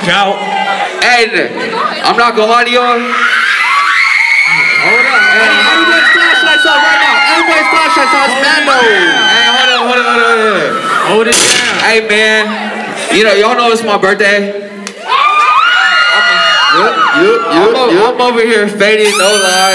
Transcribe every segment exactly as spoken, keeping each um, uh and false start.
out. Hey, I'm not gonna lie to y'all. Hold up. Hey, everybody's flashlights on right now. Everybody's flashlights on. It's Mando. Hey, hold up, hold up, hold up, hold up. Hold it down. Hey, man. You know, y'all know it's my birthday. Yup, yup, yup, yup. I'm over here fading, no lie.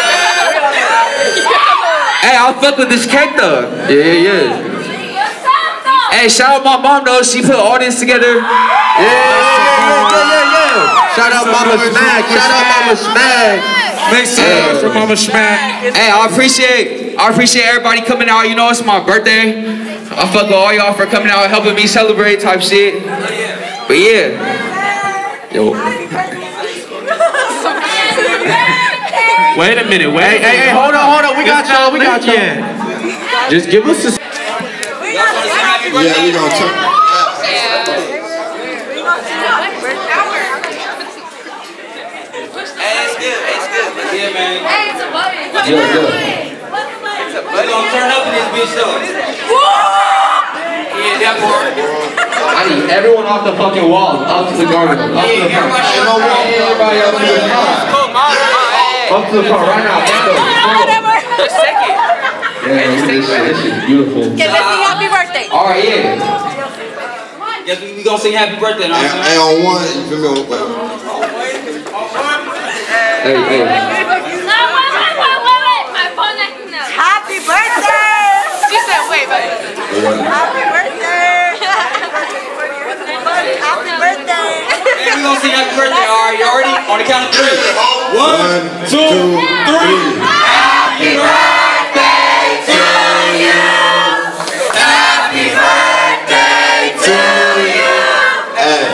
Hey, I'll fuck with this cake though. Yeah, yeah. Hey, shout out my mom though. She put all this together. Yeah, yeah, yeah, yeah, yeah, yeah. Shout out Mama Smack. Shout out Mama Smack. Make some noise for Mama Smack. Hey, I appreciate, I appreciate everybody coming out. You know, it's my birthday. I fuck with all y'all for coming out, helping me celebrate type shit. But yeah, yo. Wait a minute, wait. Hey, hey, hey, hold on, hold on. We got y'all, we got y'all. Just give us a... Yeah, we gonna turn. Yeah, man. Hey, it's a buddy. Yo, yo. We gonna turn up in this bitch though. Yeah, that part. I need everyone off the fucking wall, up to the garbage, up to the front. Everybody up to the front. Up to the front right now. Just second. Yeah, look at this shit. This shit is beautiful. Okay, let's sing happy birthday. All right, yeah. Yes, we, we gonna sing happy birthday. Now. And, and on one, you feel me? Hey, hey. No, wait, wait, wait, wait, wait. My phone acting up. Happy birthday. She said, wait, wait. Happy birthday. Happy birthday. Hey, we gonna sing happy birthday. All right, you already? On the count of three. One, two, three. Happy birthday to you. Happy birthday to you. Hey.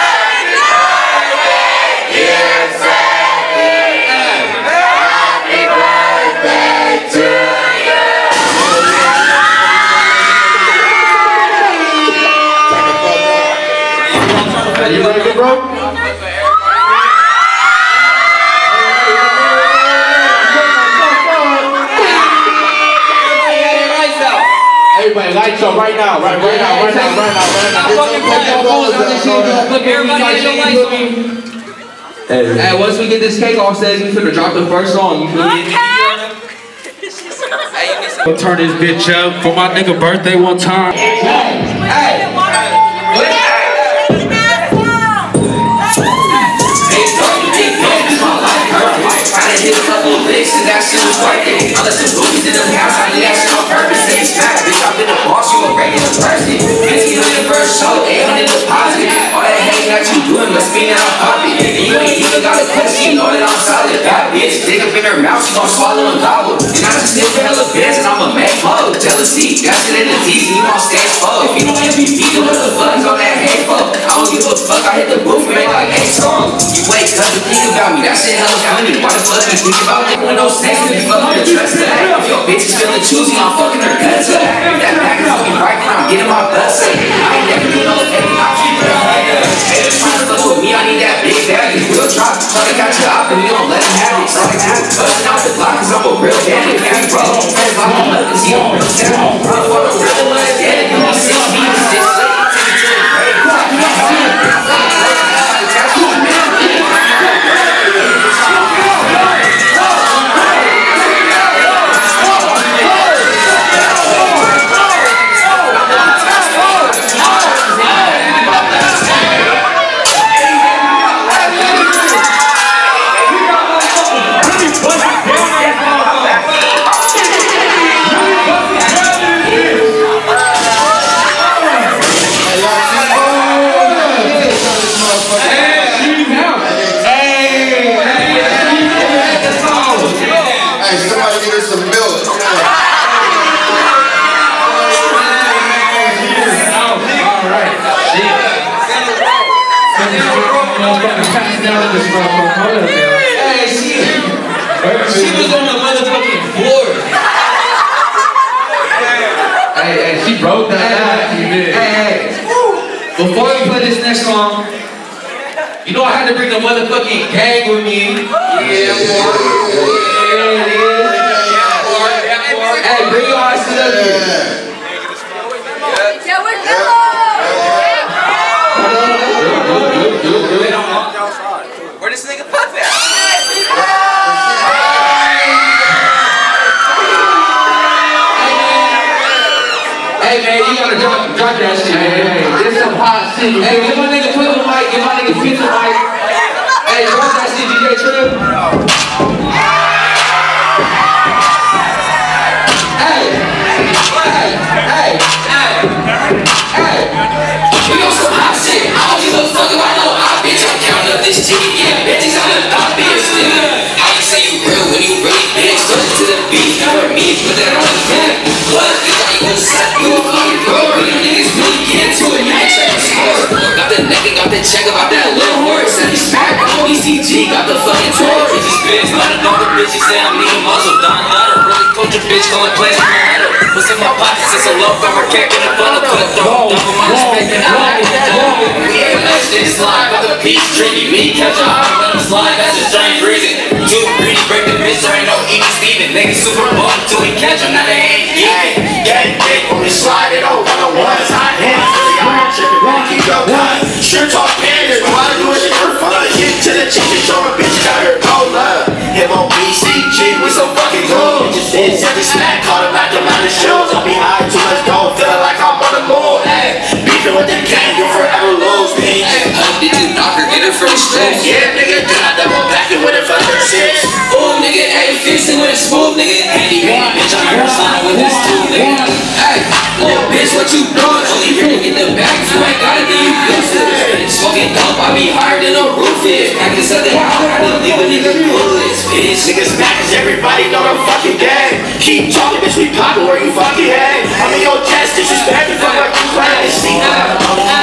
You ready, bro? Everybody, lights up right now, right, right now, right now, right now, right now. Everybody has your lights on. Hey, once we get this cake off stage, we finna drop the first song. You feel me? We'll turn this bitch up for my nigga birthday one time. Hey! Hit a couple of licks and that shit was worth it. I let some boobies in the house, I did that shit on purpose. They smack, bitch, I've been a boss, you a regular person. fifty million first show, eight hundred deposit. All that hating that you doing must mean that I'm popping. And you ain't even got a question, you know that I'm solid. That bitch, dig up in her mouth, she gon' swallow and gobble. And I just live for hella bands and I'ma make mo. Jealousy, that shit in the D's and you on stage four. If you don't M V P, then what the fuck is all that hate for? I don't give a fuck, I hit the booth and make like eight songs. You wake up and think about me, that shit hella funny. Why the fuck you think about it? When those snakes to be fucking the trust of that. If your bitch is feeling choosy, I'm fucking her guts up. If that pack is looking right, then I'm getting my butts up. I ain't never do no faking, I'll keep it a hundred. Haters trying to fuck with me, I need that big bag. If we'll drop, try to catch you up and we gon' let him have it. So I got busting out the block cause I'm a real bandit. Can't bro, friends like my mother, see I'm real down. Bro, for the real ones, yeah, you know, six feet, this shit, take it to the grave. Hey, she, she was on the motherfucking floor. Hey, hey, she broke that. Hey, hey, hey. Before we play this next song, you know I had to bring the motherfucking gang with me. Yeah, boy. Yeah, yeah. Hey, bring your ass to the Yeah, we're good. rock that shit. Hey, hey, this some hot shit. Hey, give my nigga put the mic, give my nigga fit the mic. Hey, rock that shit, D J Trill. Hey, hey, hey, hey, hey. We on some hot shit. I don't give a fuck about no hot bitch. I'm counting up this chicken, yeah, bitches on the top bitch, nigga. How you say you real when you really big? Stuck to the beat, for me, put that on the cat. What? Bitch, I ain't gonna suck you a fucking girl. When you niggas really get into it, you ain't check the score. Got the nigga, got the check about that little horse. And he smack on E C G, got the fucking torch. Bitches, bitch, let her know the bitches say I'm needing muzzle. Don Nutter, really coach a bitch, going play with my head. What's in my pockets? It's a low from her cake in the funnel. Cut throw, double my respect, and I like it. We ain't let shit slide, got the peace tricky. Me catch a hot, let him slide, that's a strange reason. Too greedy, break the bitch, there ain't no even Steven. Niggas super bum till we catch him, now they ain't even. Get big when we slide it over the ones. Hot hands, really hard, tripping, won't keep your gun. Sure talk pandas, but why do it for fun? Get to the chicken, show a bitch got her cold love. Him on B C G, we so fucking cool. Just did every smack, caught him like a lot of shows. I'll be high too much dope, feeling like I'm on the moon. Hey, beefing with the gang, you'll forever lose, bitch. How did you knock her, get her from the streets? Yeah, nigga, then I double back and with it for her shit. Ooh, nigga, hey, fixing with a smooth, nigga. Handy, handy, bitch, I'm her sign with this tool, nigga. Hey, little bitch, what you doing? Only here to get the bag, if you ain't got it, then you useless. Smoking dope, I be higher than a roof is. Back to something out, I don't leave a nigga bullets, bitch. Niggas back cause everybody know the fucking gang. Keep talking, bitch, we poppin' where you fucking hang. I'm in your chest, disrespect me, fuck like you playing. See that?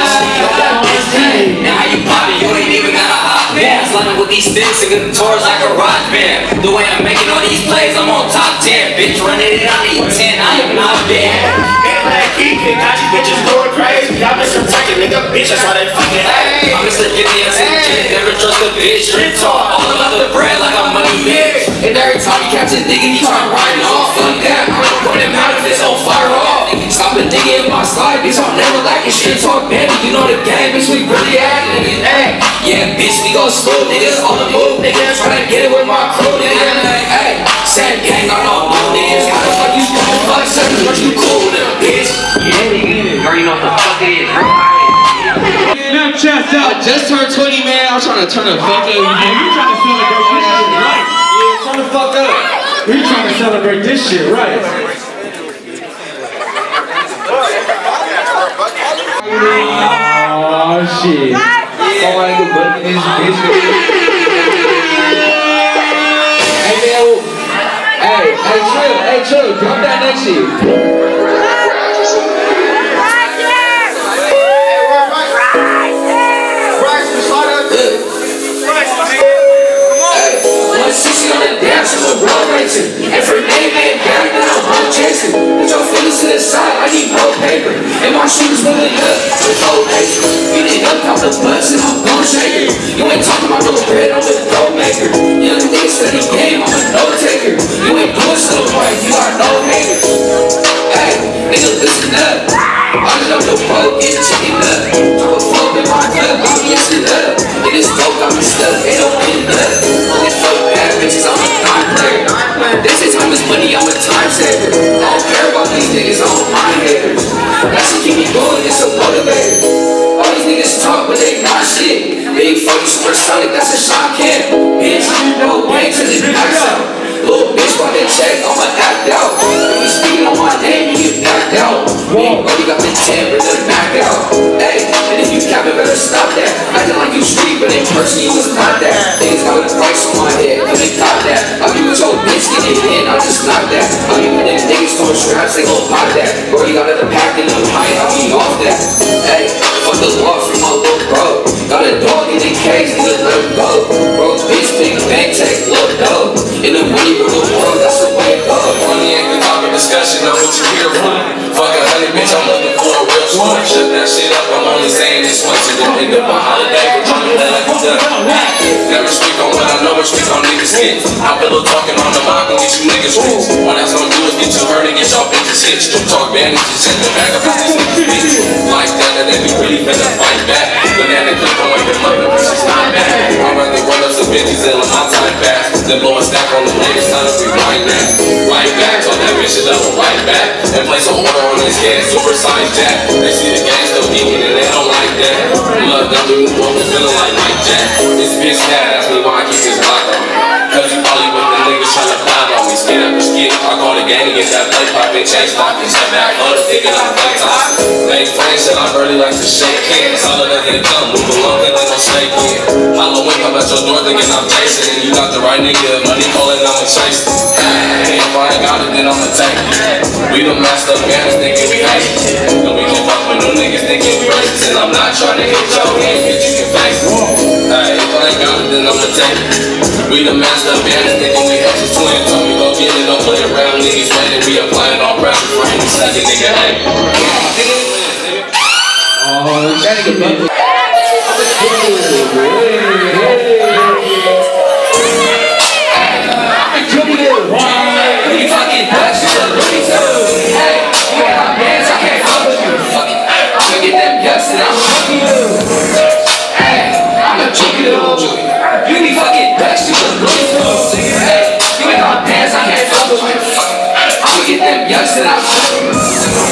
And how you poppin', you ain't even got a hot band. Sliding with these sticks and getting towards like a rock band. The way I'm making all these plays, I'm on top ten. Bitch, running it, I need ten, I am not bad. Like Ethan, got you bitches going crazy. Y'all been some talking nigga bitch, that's why they fucking hate. I'm Mister Giddy, I'm saying kid, never trust a bitch. Street talk, all about the bread like I'm money bitch. And every time you catch a nigga, he try to ride it off. Fuck that, I'm gonna put him out if it's on fire off. Stop a nigga in my slide, bitch, I'm never lacking shit talk, baby. You know the game, bitch, we really at nigga. Hey, yeah, bitch, we go slow, niggas on the move, nigga. Try to get it with my crew, nigga. Hey, same gang, I know no niggas. How the fuck you gon' fuck something, but you cool, nigga, bitch. Yeah, nigga, girl, you know what the fuck it is, bro. I just turned twenty, man. I'm trying to turn the fuck up. Yeah, you trying to celebrate this shit right. Yeah, turn the fuck up. We trying to celebrate this shit right. Oh shit. Somebody go butt in this bitch. Hey man, hey, hey Trill, hey Trill, drop that next shit. sixty on the dash, I'm a road racer. And for name ain't back, then I'm home chasing. Put your feelings to the side, I need more paper. And my shoes moving up with no paper. You need up off the butts and I'm gon' shake it. You ain't talking about no bread, I'm a dough maker. Young nigga study game, I'm a note taker. You ain't doing so right, you are no hater. Hey, nigga, listen up. I just know the boat, get the chicken up. Drop a phone in my cup, I'll be asking up. It is dope, I'm stuck, it don't get up. It's fuck bad bitches, I'm a time player. They say time is money, I'm a time saver. I don't care about these niggas, I don't mind haters. That shit keep me going, it's a motivator. All these niggas talk, but they not shit. Big fucking supersonic, that's a shot can. Bitch, you know way till it knocks out. Little bitch want to check, I'ma act out. If you speaking on my name, you get knocked out. Me, bro, you got the ten, but they're knocked out. Hey, and if you cap it, better stop that. Acting like you street, but in person you was not that. Niggas got a price on my head, cause they caught that. I'll be with your bitch, get it in, I'll just knock that. I'll be with them niggas throwing straps, they gon' pop that. Bro, you got it packed in them high, I'll be off that. Hey, fuck the law from my little bro. Got a dog in the cage, nigga, let him go. Bro, bitch, big bank, take little dough. In the money for the world, that's the way it goes. Money ain't the topic discussion, know what you here for. Fuck a honey, bitch, I'm looking for a real one. Shut that shit up, I'm only saying this once. It depend up on holiday, but I'm gonna let it done. Never speak on what I know, but speak on niggas' skits. I pillow talking on the block and get you niggas rich. All that's gonna do is get you hurt and get y'all bitches hitched. Don't talk bad, and just send the back up these niggas bitch. Like that, and then we really finna fight back. Banana clip on like the mother, bitch, it's not bad. I'd rather run up some bitches and let my time pass than blow a stack on the niggas, time to rewind that. Right back, so that that bitch shit up right back. And place an order on this gas, super size jack. They see the gas still geeking and they don't like that. Love don't do what we feeling like Mike Jack. This bitch mad, ask me why I keep this lock on me. Cause you probably with the niggas tryna climb on me. Skid after skid, I call the gang against that play poppin', chase poppin', step back, other thinking I'm play tossing. Make friends and I really like to shake hands. All of that nigga come, move along, and they gon' snake in. Halloween come at your door thinking I'm Jason. And you got the right nigga, money calling, I'ma chase it. Hey, if I ain't got it, then I'ma take it. We the master gunners thinking we hate it. And we can fuck with them niggas thinking we racist. And I'm not tryna hit your head, bitch, you can face it. Hey, if I ain't got it, then I'ma take it. We the master gunners thinking we hate twin. Told me go get it, don't play around, niggas waiting. We applying all pressure for any second, nigga, hey. Oh, that nigga You fucking Dutch, you look really tough. Hey, you ain't got bands, I can't fuck with you. I'ma get them guts and I'm fucking you. Hey, I'ma juke you. You be fucking Dutch, you look really tough. Hey, you ain't got bands, I can't fuck with you. I'ma get them guts and I'm fucking you.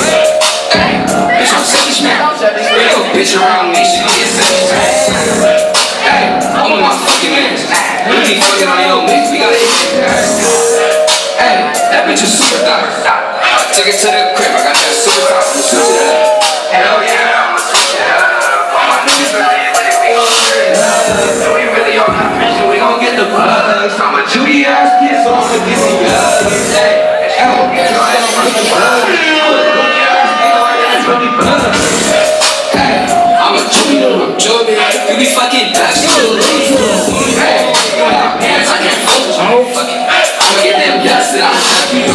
Hey, bitch, I'm selfish now. Bring your bitch around me, she gon' get selfish. Hey, I'm with my fucking mans. You be fucking on your mix, we gotta hit it. Hey, that bitch is super dark. Take it to the crib, I got that super dark. Switch it up. Hell yeah, I'ma switch it up. All my niggas really, really, we gon' turn it up. So we really on that mission, we gon' get the bugs. I'm a Judy ass kid, so I'ma get the guts. Hey, hell yeah, no, I ain't run the bugs. I'm a Judy ass kid, so I ain't run the bugs. Hey, I'm a Judy, I'm Judy. You be fucking Dutch, you little loser. Hey, you ain't got pants, I can't focus. Fucking I'ma get them guts and I'ma fuck you.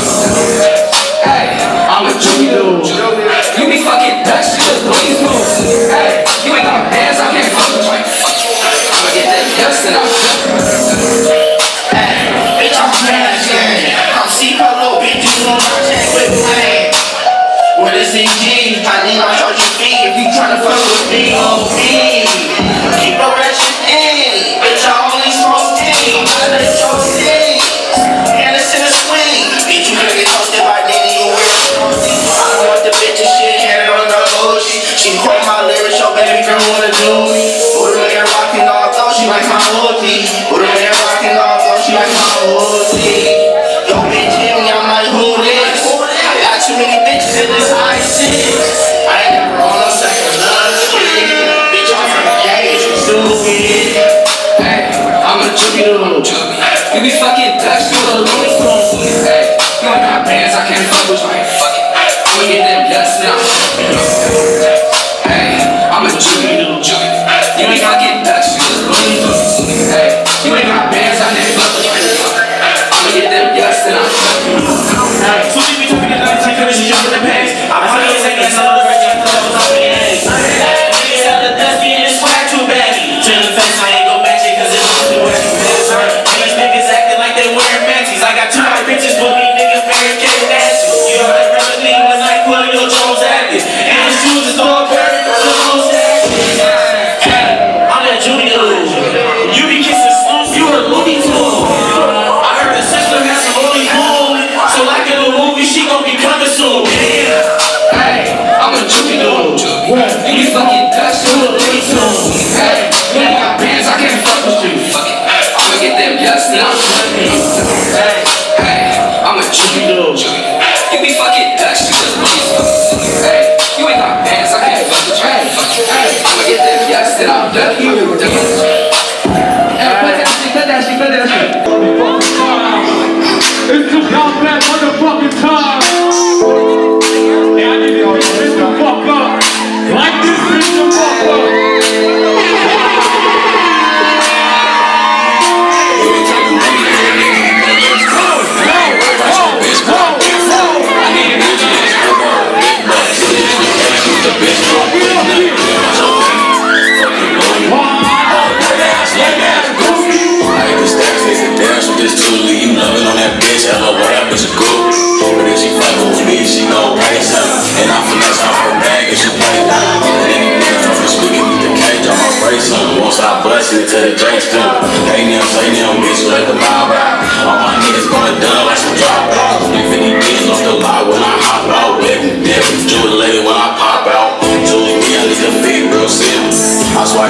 Hey, I'm a Judy. You be fucking Dutch, you look loser. Hey, you ain't got pants, I can't fuck with you. I'ma get them guts and I'ma fuck you. Hey, bitch, I'm trash, yeah. I'm C Polo, bitch, you know my check with me. What is C G? I need my charge your fee if you tryna fuck with me. Oh, me. Keep a ratchet in. Bitch, I only smoke in. I let y'all see. And it's in a swing. Bitch, you gonna get toasted by Danny, you wear I don't want the bitch and shit, hand on the bullshit. She quote my lyrics, your baby girl wanna do me. Put her in rockin' all though, she like my hoodie. Put her in rockin' all though, she like my hoodie. Yo, bitch, hit me, I'm like, who this? I got too many bitches in this high shit. I ain't never on no second love shit. Bitch, I'm from the gang, you stupid. Hey, I'm a Judy. You be fucking Dutch, you a loser. Hey, you ain't got bands, I can't fuck with you. I'ma get them guts now. Hey, I'm a Judy. You be fucking Dutch, you a loser. Hey, you ain't got bands, I can't fuck with you. I'ma get them guts now. Hey, so you be talking to nineteen cause you jump in the pants. I'm honey, it's like that's all the rest of the clothes off the eggs. Niggas out the dust, being this swag too baggy. To the face, I ain't gon' match it cause it's only wearing pants. These niggas acting like they wearing manties. I got two white bitches, but these niggas wearing Kate Nasty. You know that brother thing was like Julio Jones acting. And his shoes is all buried for the most acting. Hey, I'm a Judy dude. You be kissing slumps, you a Looney Tune. I heard the sister has some holy cool. So like in the movie, she gon' be coming soon. Hey, I'm a Judy dude. You be fucking Dutch, you a Looney Tune. Hey, you ain't got bands, I can't fuck with you. I'ma get them guts and I'm fucking you. Hey, hey, I'm a Judy dude. You be fucking Dutch, you just loser. Hey, you ain't got bands, I can't fuck with you. Hey, I'ma get them guts and I'm fucking you. Hey, put that shit, put that shit, put that shit. It's about that motherfucking time. And I need to get this the fuck up. Like this bitch the fuck up. You loving on that bitch, hello, what that bitch a good. But if she fuckin' with me, she gon' pay something. And I finesse off her bag and she play down. And any niggas off the street can meet the cage on my brace on. Won't stop bustin' until the Jake's done. Hey them, say them, bitch, let the mob out. All my niggas going dumb like some drop out. If any niggas on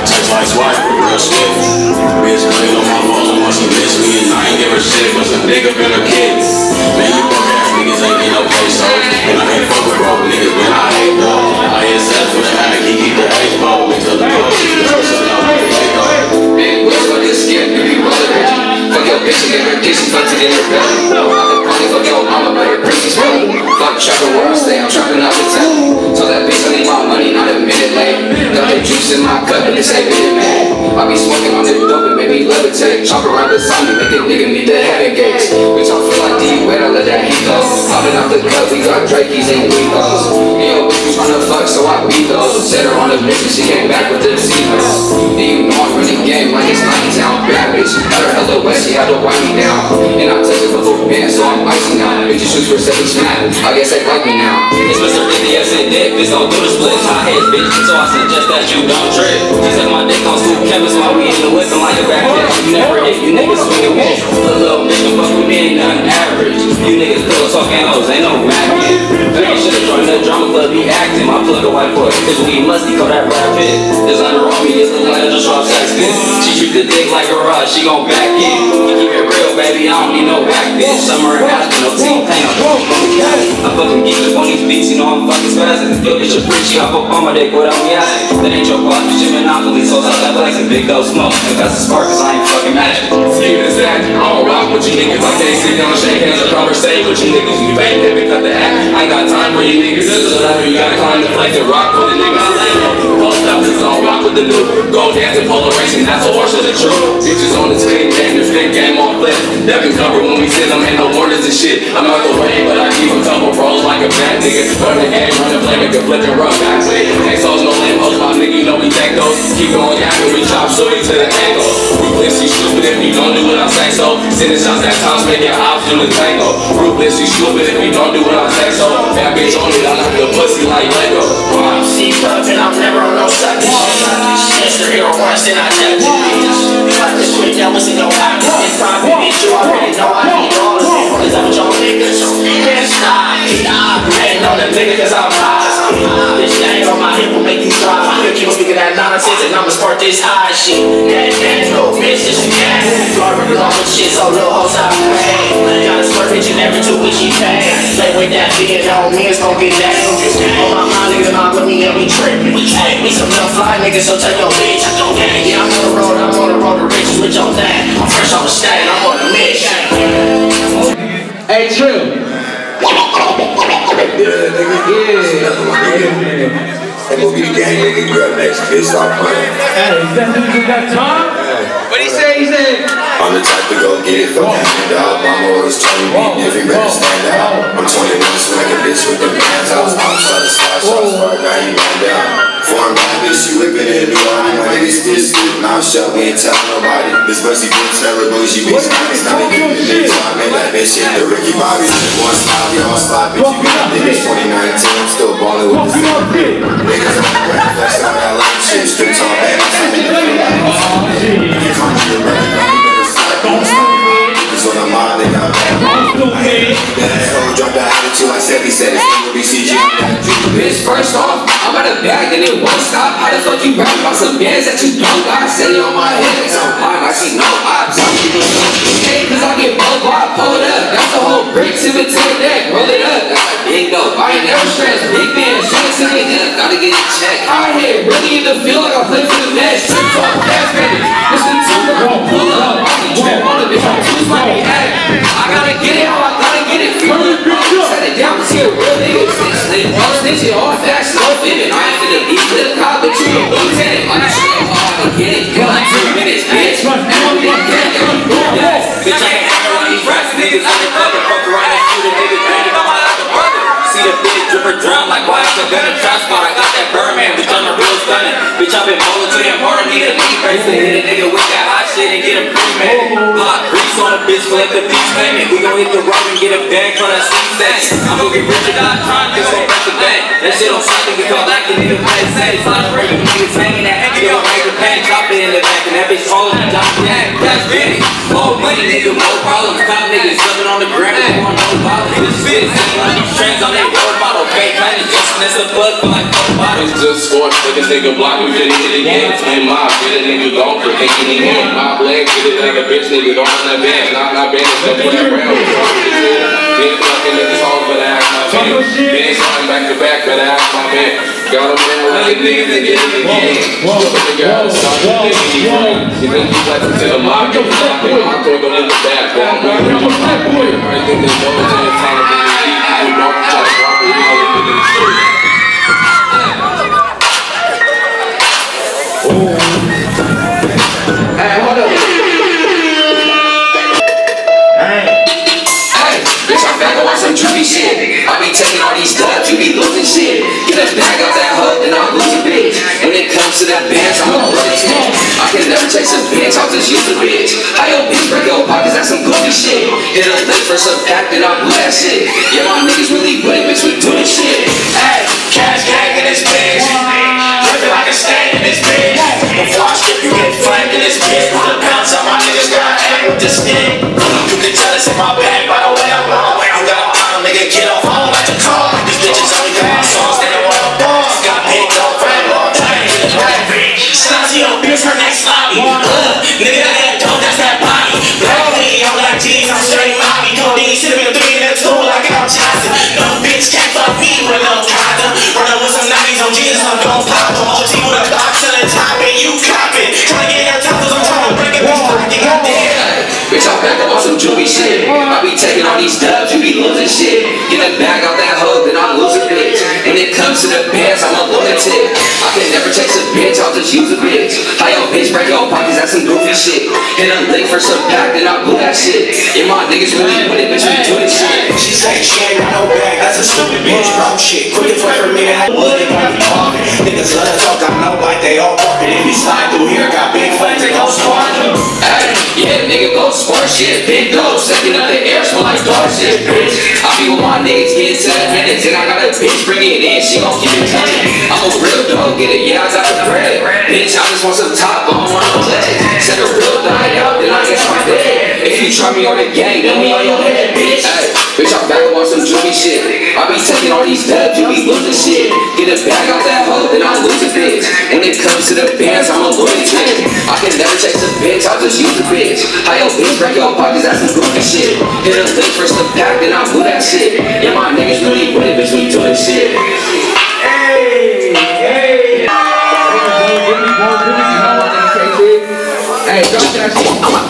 text like swipe, real shit. Bitch, clean on my phone, so once she miss me, and I ain't give her shit, but some nigga been a kid. Man, you broke ass niggas ain't get no peso. And I can't fuck with broke niggas, man, I hate though. I hit sex for the hack, he keep the H bow. We till the post, he the first up, now we play though. Big wheels on this skin, baby, roller Reggie. Fuck your bitch and get her dick, she fucked it in her belly. I can probably fuck your mama, but her pussy's really. Fuck trapping where I stay, I'm trapping out the town. Told that bitch I need my money, not a minute late. Got the juice in my cup, but this ain't been man. I be smoking on this dope and make me levitate. Chop around the sun and make a nigga meet the heaven gates. Bitch, I feel like D wet, I let that heat go. Popping out the cup, we got Drakeys and Weekos. Yo, bitch, we tryna fuck, so I beat those. Set her on the bitch and she came back with the Z's. And you know I'm running game like it's night town. Bad bitch, got her hella west, she had to wipe me down. And I took it for the band, so I'm icy now. Bitches shoot for seven snap, I guess they like me now. It's Mister fifty S and dick, bitch don't do the splits. High heads, bitch, so I suggest that you don't trip. She said my dick on school campus while we in the whip and like a back bitch. You never hit, you niggas swinging wolf. A little bitch can fuck with me, ain't nothing average. You niggas pillow talking hoes, ain't no mackin'. They should've joined the drama club, be acting. My plug a white boy, cause we musty, call that Brad Pitt. There's under on me, it's the line just drop sex bitch. She treat the dick like a rod, she gon' back in. We keep it real, baby, I don't need no back bitch. Summer and Aspen, no team paint, I'm I fucking geek up on these beats, you know I'm fucking spazzing. Yo, bitch, a freak, she hop up on my dick without me asking. That ain't your fault, bitch, your monopoly, so stop that flexing. Big dope smoke, and that's the spark, cause I ain't fucking magic. Steven is that, I don't rock with you niggas. I can't sit down and shake hands or conversate with you niggas. You fake, baby, cut the act. I ain't got time for you niggas. This is a level, you gotta climb the flex and rock with the niggas. I lay low, post up, this on rock with the new. Go dance and polo racing, that's a horse of the truth. Bitches on the spin game, the spin game on flip. That can cover when we sit them, ain't no orders and shit. I'm out the way, but I keep a couple pros like a bad nigga. Run the game, run the play, make a flip and run back with. Ain't souls, no lame hoes, my nigga, you know we take those. Keep going yapping, we chop shorty to the ankle. Ruthless, you stupid if you don't do what I say so. Sending shots at times, make your ops do the tango. Ruthless, you stupid if you don't do what I say so. That bitch on it, I like the pussy like Lego. I'm C-Puffin', I'm never on no sucker shit. Mister Hero once, then I duck the bitch. You like to switch, that wasn't no happy. It's private, bitch, you already know I need all the same. Cause I'm your nigga, so can't stop. Ain't on the nigga cause I'm high. This thing on my hip will make you try. I hear you speaking that nonsense and I'ma spark this high shit. That that no bitch, this a gas. Flirting with all the shit, so little hoes out of pain. Gotta smirk bitch and every two weeks she pay. Play with that being on me, it's gon' get that. On my mind, nigga, not with me and we trippin'. Hey, we some little fly niggas, so take your bitch. Yeah, I'm on the road, I'm on the road to riches with your thing. I'm fresh off the stain, I'm on the mission. Hey, Trill. Yeah, nigga. Yeah. That movie the gang, nigga. You up next, bitch. Stop playing. Hey, is that dude you got time? What'd he say? He said, I'm the type to go get it from the hand out. Mama always told me beat if you ready to stand out. I'm twenty-one, so like a bitch with the bands out. I'm starting to slide shots, but now you going down. Foreign bad bitch, you whipping in New Orleans. My niggas still sleep, mouth shut, we ain't telling nobody. This pussy bitch, tell her boy, she bitch nice. Now they give me the time, man, that bitch hit the Ricky Bobby. One slide, we all slide, bitch, you got niggas. twenty nineteen, I'm still ballin' with the same niggas on the ground, flex on that lame shit. Strips on bad, I'm saying niggas on the ground, niggas slide, don't stop. Niggas on the mind, they got bad. Drop the attitude, I said, he said it's gonna be C G. Bitch, first off, I'm at a bag and it won't stop. How the fuck you rap about some bands that you don't got? Say on my head, it's on mine, I see no ops. Hey, cause I get both while I pull it up. That's the whole brick, tip it to the deck, roll it up. That's like big dope, I ain't never stressed. Big man, shit, to me, gotta get it checked. High head, really in the field like I play for the Nets. Trip talk, fast baby, listen to me, I'm pull up. I can trip on the bitch, I'm too slimy, hey. I gotta get it how I gotta get it. Set it down, see a real nigga. Snitch, all snitching, all facts, no fitting. I ain't finna be with a cop, but you a lieutenant. I'm just saying, oh, I can get it. Kill like two minutes, bitch. And I'm gonna get it. Bitch, I ain't ever on these rats, niggas. I'm the cover, fuck around and shoot a nigga. Bang it on my like a brother. See the bitch dripper drum like why it's a gun and trap spot. I got that Birdman, bitch, I'm a real stunning. Bitch, I've been bowling to them hard, need a knee brace to hit a nigga with that hot shit and get him cremated. Block grease on a bitch, collect the beach payment. We gon' hit the road and get a bag for that sleep station. I'm gon' get rich and not trying to go break the bank. That shit on something get called like the nigga play safe. Slide breaking niggas hanging that nigga gon' make the pain. Chop it in the back and that bitch falling and drop the act. That's Vinny. More money, nigga, no problems. Top niggas jumping on the ground, want no problems. This shit, sitting on these trends on their road model. Fake money, just as a bug for like four bottles. It's just scorched, like a nigga block me, fit it again. Flame mob, get a nigga gone for thinking again. My leg, get it like a bitch, nigga, don't on that band. Not not band, it's no play around. Been fucking niggas hard, but I ask my man. Been sliding back to back, but I ask my man. Got a man with a nigga to get it again. Nigga got a start to think he free. You think he's like to the mob, get the mob, and my toy go in the back. But I'm like, I'm a black boy. Everything they know is in the time of the week. You know, try to rock it, you know, live in the street. Hey, hold up. Hey, bitch, I'm back on some trippy shit. I be taking all these dubs, you be losing shit. Get a bag out that hook, then I'm losing bitch. When it comes to that bench, I'm a bulletin. I can never chase a bitch, I'll just use a bitch. I yo bitch, break your pockets, that's some goofy shit. Hit a lick for some pack, then I blew that shit. Yeah, my niggas really with it, bitch, we do this shit. Hey, cash gang in this bitch. Drippin' like a stain in this bitch. Before I strip, you get flamed in this bitch. Put a bounce on my niggas, got aim with the stick. You can tell it's in my bag by the way I'm wrong. You got a problem, nigga, get off home like the car. These bitches only got my songs, they don't want a bar. Got picked up for a long time. Snazzy, yo, bitch, her next lobby. Uh, nigga, that ain't dope, that's that body. Black lady, I'm like jeans, I'm straight mommy. Codeine, sit in the three in the two like I'm Johnson. No bitch can't fuck me with no condom. Run up with some nineties on Jesus, I'm gon' pop them. O G with a box to the top and you cop it. Tryna get your top, cause I'm tryna break it, bitch, pocket, goddamn. Bitch, I'm back up on some juvie shit. I be taking all these dubs, you be losing shit. Get a bag out that hoe, then I'm losing bitch. When it comes to the bands, I'm a lunatic. I can never chase a bitch, I'll just use a bitch. Hi yo bitch, break your pockets, that's some goofy shit. Hit a lick for some pack, then I blew that shit. And my niggas really with it, bitch, we do this shit. She say she ain't got no bag, that's a stupid bitch. Wrong shit, quick as way for me to have wood, they gon' be talking. Niggas love to talk, I know like they all walking. If you slide through here, got big flames, they gon' squash them. Hey, yeah, nigga go spark shit, big dope, second up the air, smell like dog shit, bitch. I be with my niggas, get seven minutes, and I got a bitch, bring it in, she gon' keep it coming. I'm a real dog, get it, yeah, I got the bread. Bitch, I just want some top, but I don't want no legs. Set a real die out, then I guess I'm dead. If you try me on the gang, then me on your head, bitch. Ay, bitch, I'm back up on some juvie shit. I be taking all these dubs, you be losing shit. Get a bag out that hoe, then I lose a bitch. When it comes to the bands, I'm a lunatic. I can never chase a bitch, I'll just use a bitch. Hi yo bitch, break your pockets, that's some goofy shit. Hit a lick for some pack, then I blew that shit. Yeah, my niggas really with it, bitch, we doing shit. Hey, hey. Hey, drop that shit.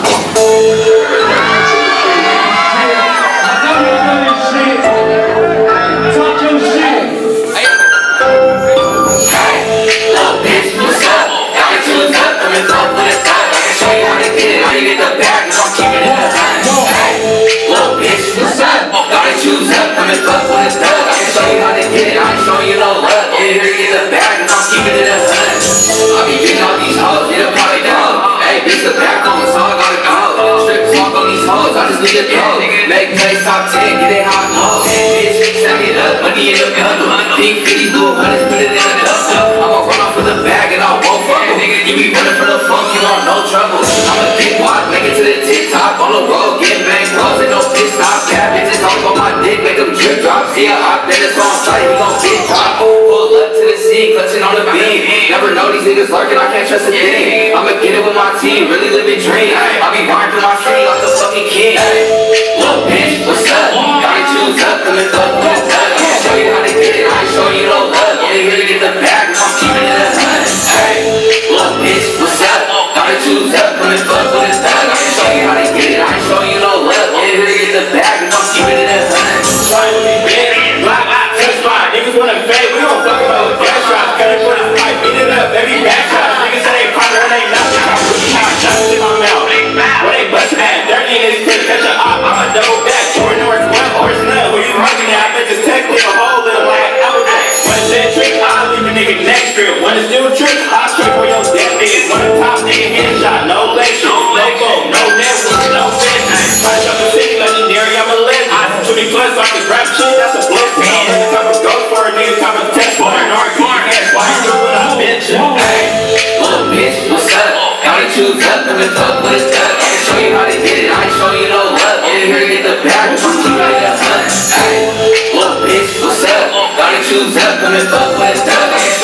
Choose up, come and fuck with his thug. I can show you how to get it, I ain't showing you no love. Yeah, here get the bag, and I'm keeping it a hun. I be getting all these hoes, get up how they dog. Hey, bitch, the back on, so I gotta go. Strip talk on these hoes, I just need to go. Make plays top ten, get it hot, no. Bitch, stack it up, money in the bundle. Pink fifties, blue hundreds, put it in a duffel. I'ma run off with the bag, and I won't fuck em. You be running for the funk, you want no trouble. I'ma get wide, make it to the TikTok. On the road, getting bang bros, and no piss stop. Bad bitches talk about my dick, make them drip drop. See a hot then it's gon' try, we gon' get top. Pull up to the scene, clutching on the beam. Never know these niggas lurking, I can't trust a thing. I'ma get it with my team, really living dream. I be riding through my city like the fucking king. Little bitch, what's up? Gotta choose up, come and fuck with the thug. I can show you how to get it, I ain't showing you no love. Only here to get the bag, I'm keeping it a hun. Hey, little bitch, what's up? Gotta choose up, come and fuck with the thug. I can show you how to get it, I ain't showing you no love. Only here to get the bag, I'm keeping it a hun. Try with me, bitch. Black, black, touch mine. Niggas wanna fade, we don't fuck about gas drops. Cut it for the pipe, beat it up, baby, back shots. Niggas say they partner and they nothing. I'm really hot, just in my mouth. When they bust that, dirty in his tip, catch a op. I'm a double back, Jordan North, one horse nut. Who you marking at? I bet just text me a whole little like Applejack. When it's that trick, I'll leave a nigga next trip. When it's still a trick, I'll strip for your dead niggas. When the top nigga hit a shot, no lecture, no logo, no network, no business. Punch up the city, legendary, I'm a legend. twenty plus, I can rap shit, that's a blessing. I'm the type of ghost for a nigga, type of test for an narcotic. Why you do what I mentioned? Hey, little bitch, what's up? Gotta choose up, come and fuck with his thug. I can show you how to get it, I ain't showing you no love. Only here to get the bag, I'm keeping it a hun. Hey, little bitch, what's up? Gotta choose up, come and fuck with his thug. I can show you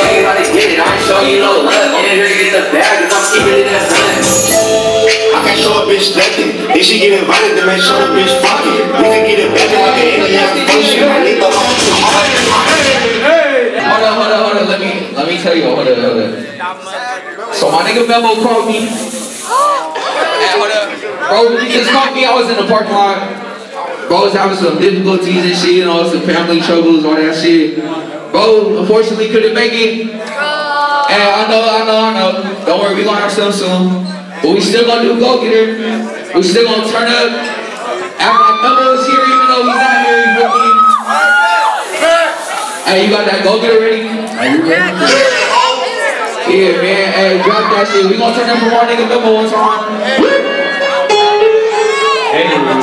get it. I ain't show you no love. And here to get the bag if I'm keeping it that gun. I can't show a bitch nothing. If she get invited, then make sure the bitch fuck it. We can get it back like an Indian function. I need the whole Hold up, hold up, hold up. Let me, let me tell you. Hold up, hold up. So my nigga Memo called me. Hey, hold up. Bro, he just called me. I was in the parking lot. Bro was having some difficulties and shit, you know, some family troubles, all that shit. Bro, unfortunately, couldn't make it. Hey, I know, I know, I know. Don't worry, we gonna have some soon. But we still gonna do Go Getter. We still gonna turn up. Act like Memo is here, even though he's not here. You feel me? Hey, you got that Go Getter ready? Are you ready? Yeah, man. Hey, drop that shit. We gonna turn up for our nigga Memo one time. Hey.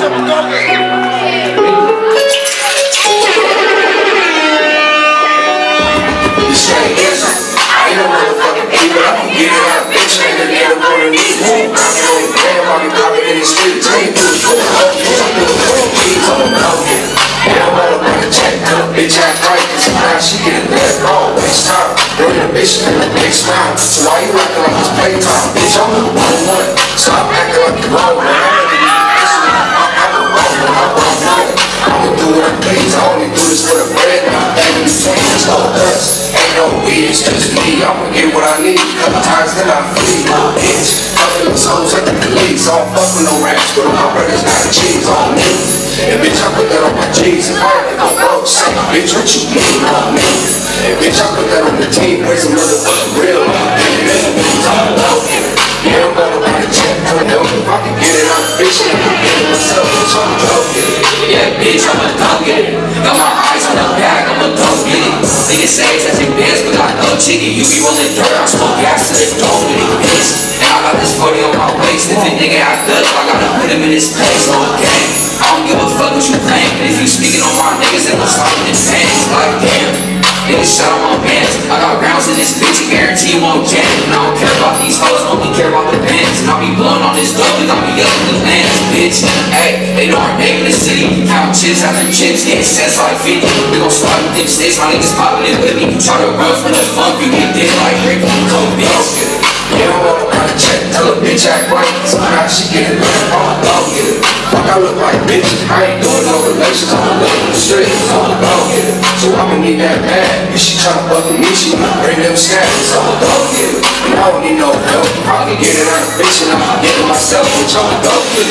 Get it out, bitch, ain't a nigga wanna need it. I'm going damn, I'll be popping in the street. Take this, I'm doing keys on the mountain. Yeah, I'm all about the check, bitch, act right, cause now she getting left wrong. Waste time, bring the bitch in the big smile. So why you acting like it's playtime? Bitch, I'm the one one. Stop acting like you're wrong, man. I'm the wrong one, I'm wrong one. I'ma do what I please, I only do this for the bread. Baby, you can't just go dust. No weed, it's just me, I'ma get what I need. Couple times then I flee, little bitch. Couple of souls at the police. I don't fuck with no raps, but my brother's not a cheese on me. And bitch, I put that on my G's. If I ain't no broke, say, bitch, what you mean on me? And bitch, I put that on the team. Where's the motherfucking real? I'm a go-getter. Yeah, I'm all about the check. If I can get it, I'm a bitch. And I can get it myself, bitch, I'm a go-getter. Yeah, bitch, I'm a go-getter. Got my eyes on the bag, I'm a go-getter. Niggas say touching bands, but got no chicken. You be rolling dirt, I smoke gas to the dome with it, bitch. And I got this forty on my waist. If a nigga act up, I gotta put him in his place. No game, I don't give a fuck what you think. And if you speaking on my niggas, it will stop in his pants. Like damn, niggas shut on my bands. I got rounds in this bitch, you guarantee you won't jam. And I don't care about these hoes, I only care about the bands. And I be blowing on this dope, and I be up in the lands, bitch. Hey, they know I'm making the city. Count chips after chips, getting sets like fifty. We gon' start with them sticks, my niggas poppin' it with me. You try to run from the funk, you get dick like Rick. Cold bitch. Yeah, I'm all about the check. Tell a bitch act right. Somehow she get it left. I'm a go-getter. Fuck, I look like bitches. I ain't doing no relations. I'm living the streets. I'm a go-getter. So I'ma need that bag. If she tryna fuck with me, she gonna bring them snacks. I'm a go-getter. And I don't need no help. I can get it out of bitch and I can get it myself. Bitch, I'm a go-getter.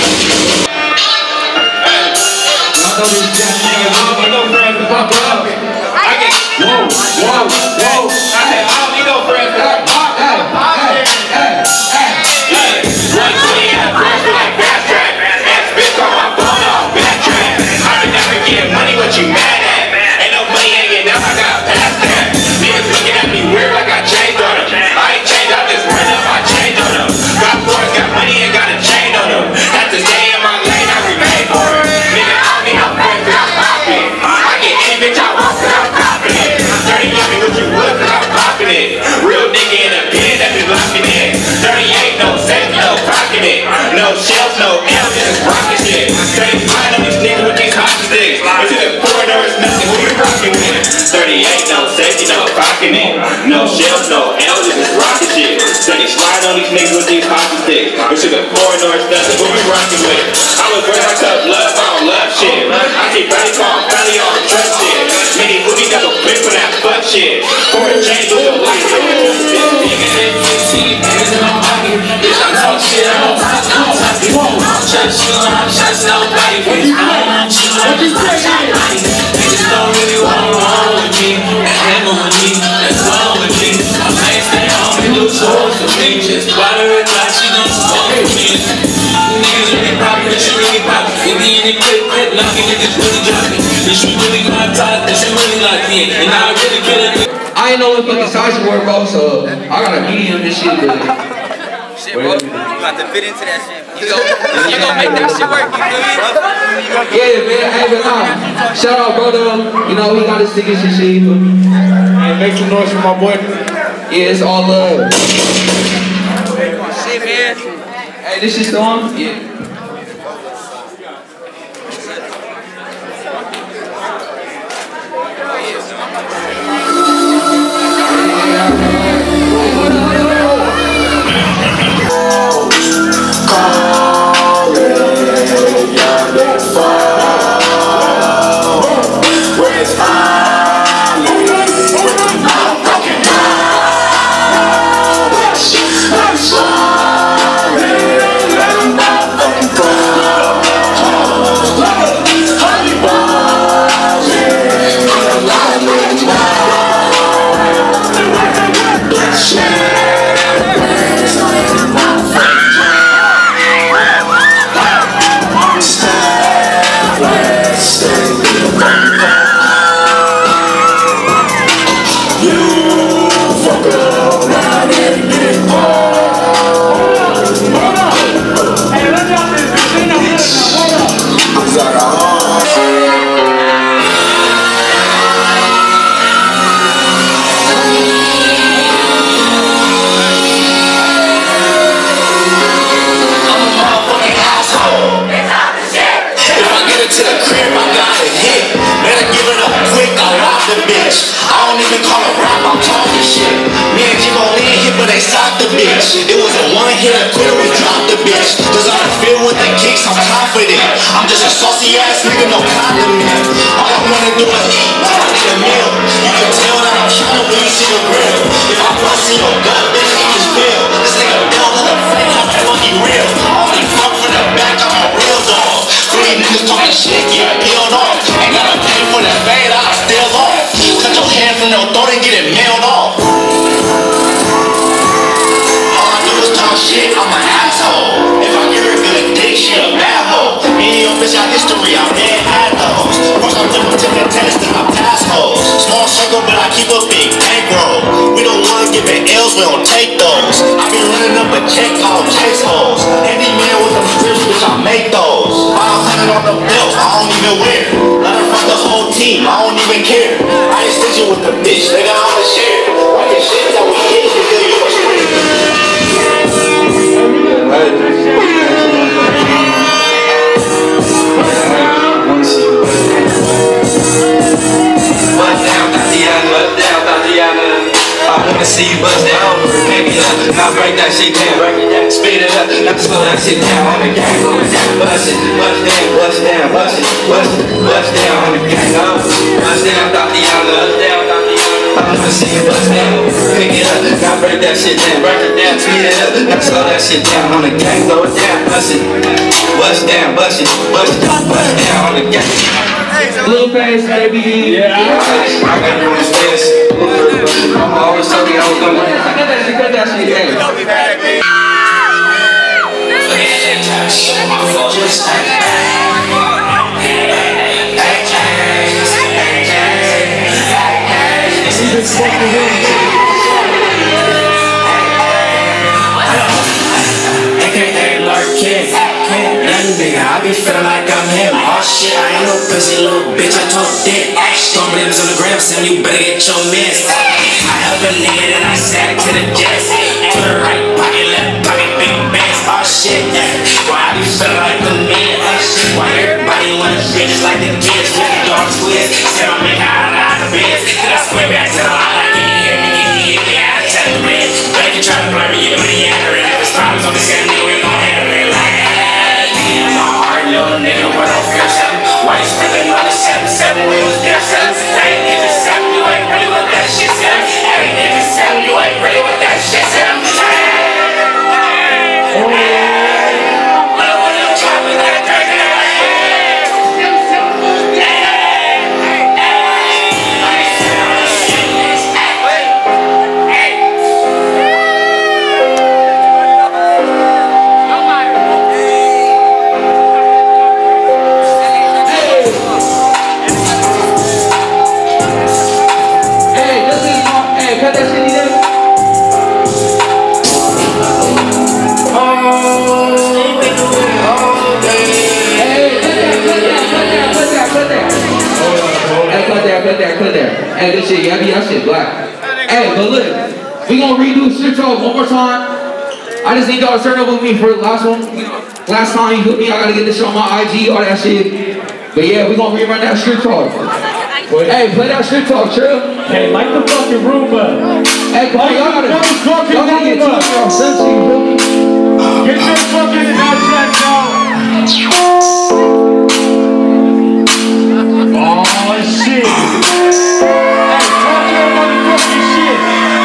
I get whoa, whoa, whoa. I had I don't need no friends. I pop, I pop it. Hey, hey, hey. One twenty in the first like fast track. Ass bitch on my phone off backtrack. I can never get money, what you mad at? Ain't no money hanging out, I got past that. Niggas looking at me weird like I changed on them. I ain't changed, I just run up, I changed on them. Got boys, got money, and got a chain on them. Had to stay in my lane, I remain for it. Nigga, on me, I'm friends, and I'm popping. I get any bitch I want, and I'm popping it. Dirty on me, what you would, cause I'm popping it. Real nigga in a pen that be locking it. thirty-eight, no safety, no pocking it. No shells, no L's, just rocking shit. Straight flying on these niggas with these hockey sticks. It's either foreign or it's nothing, who you rocking with? thirty-eight, no safety, no pocking it. No shells, no L's, just rocking shit. Steady slide on these niggas with these hockey sticks. It's either foreign or it's nothing, who you rocking with? I was raised like tough love, I don't love shit. I keep Valley calling Valley on trust shit. Many booty got a flip for that fuck shit. For a change with the life. Bitch, I talk shit, I don't talk, I don't talk it. I'm trying to shoot, I'm trying to sell body. Bitch, I don't want you, I don't want you. Niggas don't really want to roll with me. And hang on me, that's wrong with me. I might stay home and do chores for me. Just water it like she don't smoke with me. Niggas really poppin', bitch, you really poppin'. We be in the quick, quick, knockin', niggas really droppin'. Bitch, you really gonna talk, bitch, you really like me. And I really kill it. I ain't know what fucking size you were, bro, so I got a medium and shit, but Shit, bro, you got to fit into that shit. You gon' you gon' make that shit work, you feel me? yeah, man, hey, but nah, shout out, brother, you know, he got his tickets and shit, but Hey, make some noise for my boy. yeah, it's all love. Shit, man. Hey, this is the one? Yeah. hit a quitter, we drop the bitch. Cause I feel with the kicks, I'm confident. I'm just a saucy ass nigga, no compliment. All I wanna do is eat, I need a meal. You can tell that I'm trying when you see the grill. If I bust in your gut, bitch, eat this pill. This nigga built in the frame, I'm fucking real. I only fuck from the back, I'm a real dog. Three niggas talking shit, get peeled off. Ain't gotta pay for the fade, I'm still off. Cut your hand from your throat and get it mailed off. All I do is talk shit, I'm an asshole. If I give her good dick, she a bad hoe. Me and your bitch got history, I'm dead at those. First I'm different to the tennis, then I pass hoes. Small circle, but I keep a big bankroll. We don't wanna give it L's, we don't take those. I be running up a check, I'll chase hoes. Any man with a strips, bitch, I make those. five hundred on the bills, I don't even wear. Let her fuck the whole team, I don't even care. I ain't stitching with the bitch, nigga, I'm a share. Why the shit that we get, nigga, you a street. Bust down, Tatiana, bust down, Tatiana. I wanna see you bust down, pick it up, now break that shit down, speed it up, now slow that shit down on the gang, bust it, bust down, bust down, bust it, bust it, bust down on the gang, bust down, Tatiana, bust down, Tatiana. I wanna see you bust down, pick it up, now break that shit down, break it down, speed it up, now slow that shit down on the gang, slow it down, bust it, bust down, bust it, bust it, bust down on the gang. Little face, baby. Yeah, I gotta do this fast. I'm always talking, I was gonna cut that shit, cut that shit, hey. Don't be bad, baby. Just I be feeling like I'm him. Oh shit, I ain't no pussy little bitch, I talk dick. Throwing limbs on the gram, Sam, you better get your miss. I help a nigga, then I sat to the jets. To the right pocket, left pocket, big bands. Oh shit, yeah. Why I be feeling like the man? Oh shit, why everybody wanna bitch like the kids with the dog twist? Said I'm making out of the biz. Then I swear back to the line like, can you hear me, can you hear me? I tell the red. But if you try to blur me, you money after it. There's problems on the same nigga, we gon' handle it like little nigga, but don't feel something. Why you spilling on the seven, seven wheels, there, son? I ain't even seven, you ain't really with that shit, son. I ain't even seven, you ain't really with that shit, son. Hey, this shit, y'all be that shit black. Hey, but look, we gonna redo Shit Talk one more time. I just need y'all to turn up with me for the last one. Last time you put me, I gotta get this shit on my I G, all that shit. But yeah, we gonna rerun that Shit Talk. Hey, play that Shit Talk, Trill. Hey, like the fucking Roomba. Hey, come on, y'all gotta, y'all gotta get to it on Sunset, you feel me? Get your fucking nutsack out. Oh shit. Hey, talk your motherfucking shit.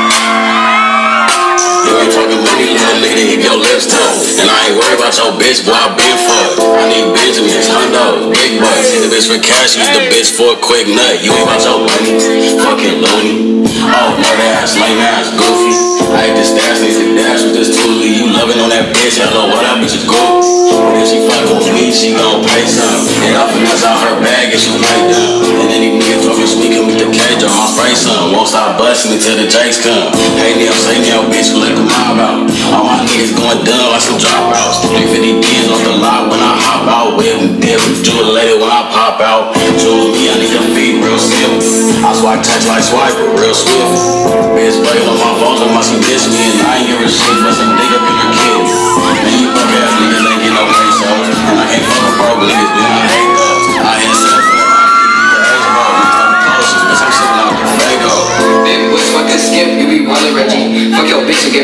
You ain't talking money, little nigga, to keep your lips tough. And I ain't worried about your bitch, boy, I been fucked. I need Benjamins, hundos, big bucks. Use the bitch for cash, use the bitch for a quick nut. You ain't about your money, fucking loony. Oh, murder ass, lame ass, goofy. I hate this stash, need to dash with this toolie. You loving on that bitch, hello, what up, bitch, is good. And if she fucking with me, she gon' pay some. And I finesse out her bag and she pay down. And any nigga talking sweet, come with the cage on my spray some. Won't stop busting until the Jakes come. Hey, Neil, say Neil, bitch, let the mob out. All my niggas going dumb like some dropouts. three fifty D's off the lot when I hop out. Whip and dip, jewel later when I pop out. Jewel me, I need to feet real simple. I swipe touch like swipe, real swift. Bitch, breaking on my phones, I must miss me. And I ain't give a shit, but some nigga up in your kids. Man, you fuck ass niggas ain't get no pesos. And I can't fuck with broke niggas, man, I hate those. I hit a cell for the Baby, what's fucking skip? You be rolling Reggie. Fuck your bitch and get her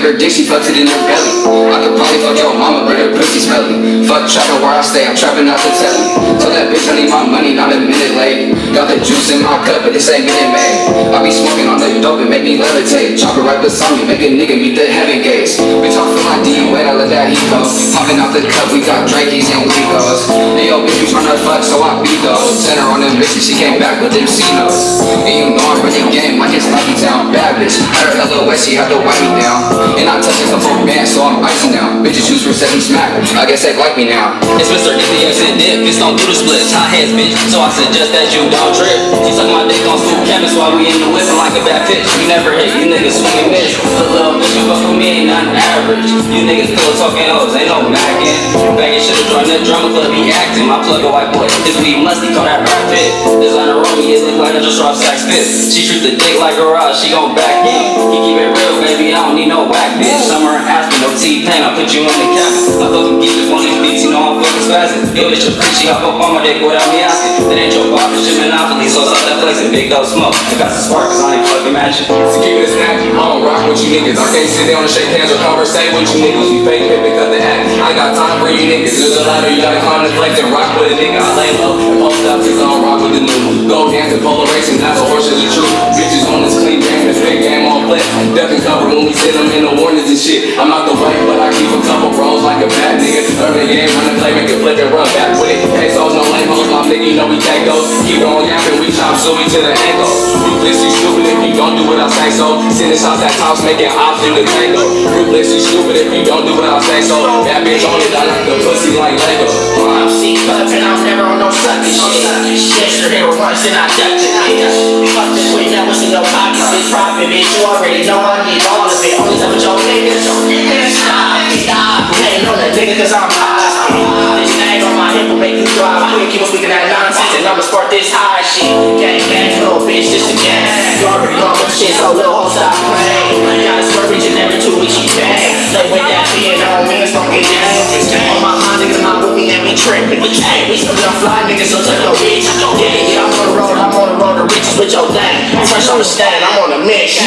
her dick, she fucked it in her belly. I could probably fuck your mama, but her pussy smelly. Fuck trapping where I stay, I'm trapping out the telly. Tell that bitch I need my money, not a minute late. Got the juice in my cup, but this ain't minute made. I be smoking on the dope and make me levitate. Chop it right beside me, make a nigga meet the heaven gates. Bitch, I feel like D wet, I let that heat go. Popping out the cup, we got Drakey's and Legos. Hey yo, bitch, you tryna fuck, so I beat those. Sent her on them bitches, she came back with them C-notes. And you know I'm running game like it's Lucky Town. Bad bitch, had her L O S, she had to wipe me down. And I touched a couple bands, so I'm icy now. Bitches choose for seven smack, I guess they like me now. It's Mister Easy X and dip, bitch don't do the splits. Hot heads, bitch, so I suggest that you don't trip. She suck my dick on school campus while we in the whipping like a bad pitch. We never hit, you niggas swing and miss. The little bitch you fuck with me ain't nothing average. You niggas still talking hoes, ain't no mackin'. Bagging should've joined the drama club, be acting. My plug a white boy, his weed musty, call that rap pit. Designer on me, it look like I just dropped sax fit. She treat the dick like a rod, she gon' back in. He keep it real, baby, I don't need no whack bitch. Summer and Aspen, no T-Pain, I put you in the cabin. I fucking keep it on these beats, you know I'm fucking spazzing. Yo, bitch, a freak, she hop up on my dick without me asking. That ain't your box, it's your monopoly, so stop that flexing. Big dog smoke, I got some spark, cause I ain't fucking matching. To keep it snacky, I don't rock with you niggas. I can't sit down and shake hands or conversate with you niggas. We fake it because the act. I got time for you niggas. There's a ladder, you gotta climb the flex and rock with a nigga. I lay low and post up cause I don't rock with the new. Go dance and polo racing, that's a horse is the truth. Bitches on this clean game, this big game on flex. Duck and cover when we sit them in the warnings and shit. I'm not the way, but I keep a couple bros like a bad nigga. Learn the game, run the play, make it flip and run back with it. Pesos, no lame hoes, my nigga, you know we take those. Keep on yapping, we chop suey to the ankle. Ruthless, you stupid if you don't do what I say so. Sending shots at tops, making ops in the tango. Ruthless, you stupid if you don't do what I say so. That bitch on it, I like the pussy like Lego. I'm C up and I'm never on no sucking shit. Gangster hero once and I ducked it. Fuck this quick, that was in your pockets. It's profit, bitch. You already know I need all of it. Only time with your niggas. Stop, stop. Ain't on that nigga cause I'm high. This thing on my hip will make you drive quick. Keep on speaking that nonsense and I'ma spark this high shit. Gang, gang, little bitch, this the gang. You already know my shit, so little hoe stop playing. Gotta swerve each and every two weeks she bang. Play with that being on me, it's gon' get down. On my mind, niggas not with me and we trippin'. We still got fly niggas, so turn your bitch. Yeah, yeah, I'm on the road, I'm on the road to riches with your thing. Fresh on the stand, I'm on a mission.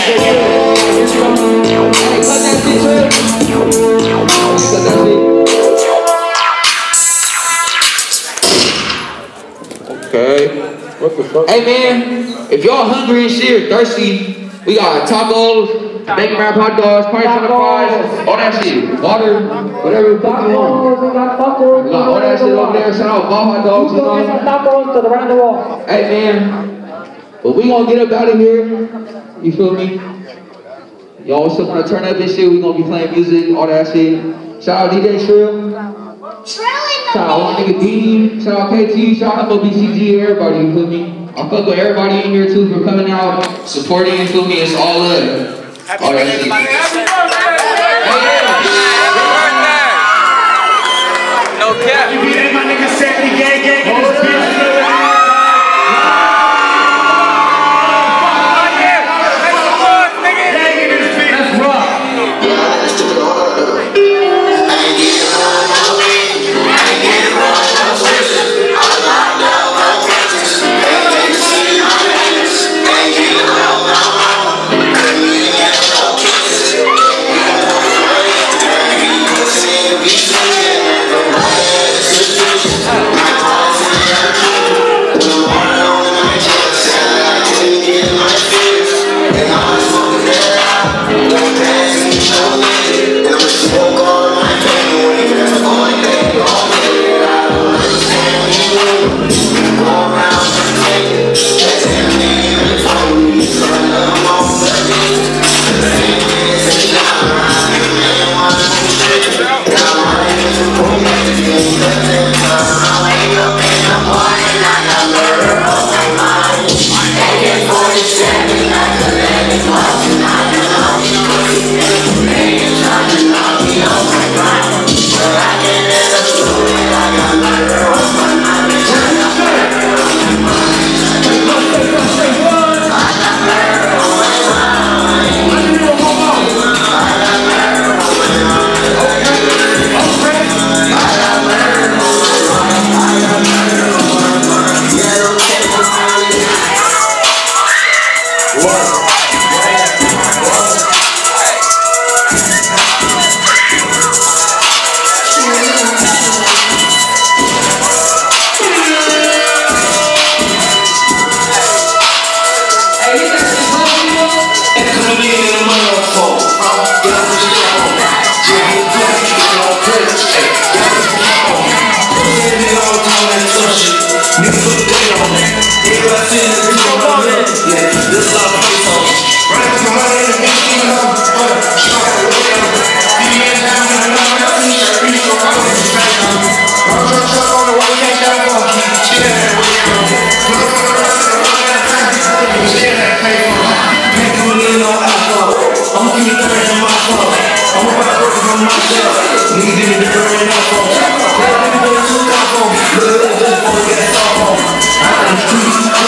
Okay. What the fuck? Hey man, if y'all hungry and shit or thirsty, we got tacos, bacon wrap hot dogs, party center fries, all that shit. Water, whatever the fuck you want. We got all that shit over there. Shout out Ball Hot Dogs. Tacos to the round the wall. Hey man, but we gonna get up out of here. You feel me? Y'all still wanna turn up this shit? We gonna be playing music, all that shit. Shout out D J Shrill. Shout out my nigga D, shout out K T, shout out O B C G, everybody, you feel me? I fuck with everybody in here too for coming out, supporting, you feel me? It's all love. All that shit. No cap. You be my nigga Sandy gang gang in this bitch. My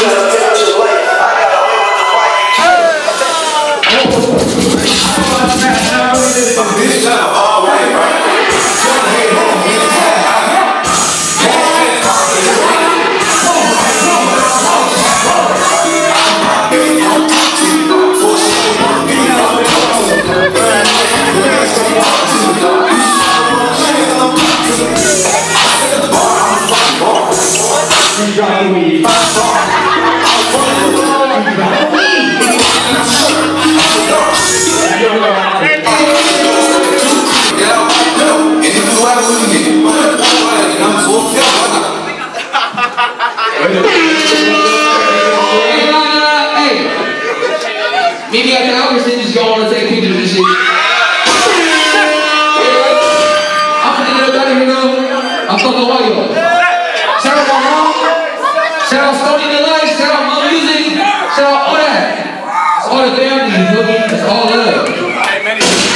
Maybe after Albertson just go on and take pictures and shit. I'm finna get up out of here though. I'm fucking all y'all. Shout out my mom. Shout out Stony Delight. Shout out my music. Shout out all that. It's all the family, you feel me? It's all love.